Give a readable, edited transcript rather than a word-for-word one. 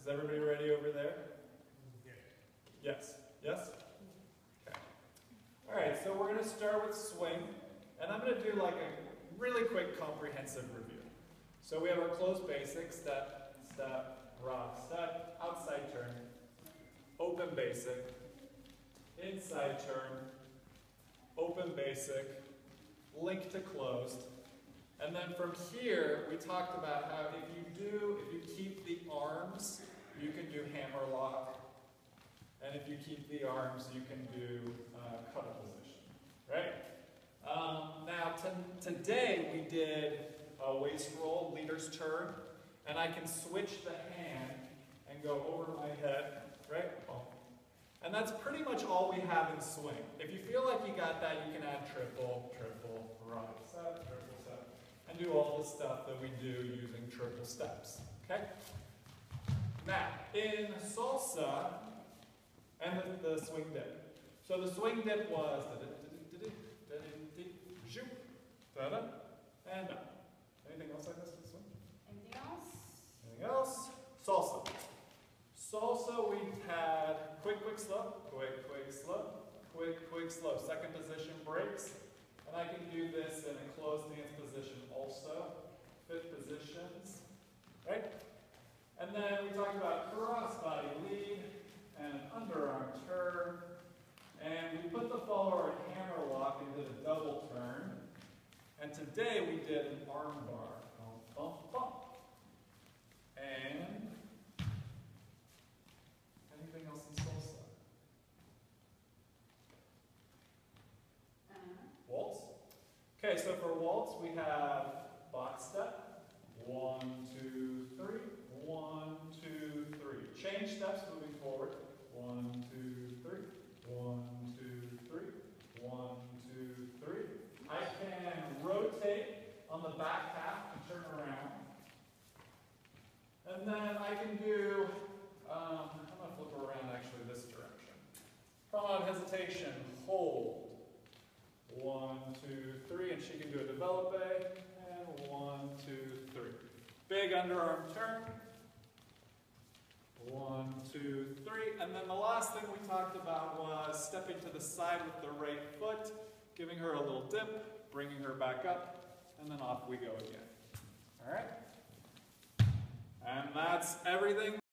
Is everybody ready over there? Yes? Yes? Okay. All right, so we're going to start with swing, and I'm going to do like a really quick comprehensive review. So we have our closed basic, step, step, rock, step, outside turn, open basic, inside turn, open basic, link to closed. And then from here, we talked about how if you keep the arms, you can do hammer lock. And if you keep the arms, you can do cuddle position, right? Now, today we did a waist roll, leader's turn, and I can switch the hand and go over my head, right? And that's pretty much all we have in swing. If you feel like you got that, you can add triple, triple, right, step, triple step, and do all the stuff that we do using triple steps, okay? Now, in salsa, and the swing dip. So the swing dip was and up. Anything else I missed in swing? Anything else? Anything else? Salsa. Salsa, we had quick, quick, slow, quick, quick, slow, quick, quick, slow. Second position breaks. And I can do this in a closed stance position also. Fifth positions, right? And then we talked about cross-body lead and underarm turn. And we put the follower in hammer lock and did a double turn. And today we did an arm bar. Bump, bump, bump. And anything else in salsa? Waltz. Okay, so for waltz we have box step. 1, 2, 3. 1, 2, 3. Change steps moving forward. 1, 2, 3. 1, 2, 3. 1, 2, 3. I can rotate on the back half and turn around. And then I can do, I'm going to flip around actually this direction. Come on, hesitation, hold. 1, 2, 3, and she can do a develope. And 1, 2, 3. Big underarm turn. 1, 2, 3. And then the last thing we talked about was stepping to the side with the right foot, giving her a little dip, bringing her back up, and then off we go again. All right? And that's everything.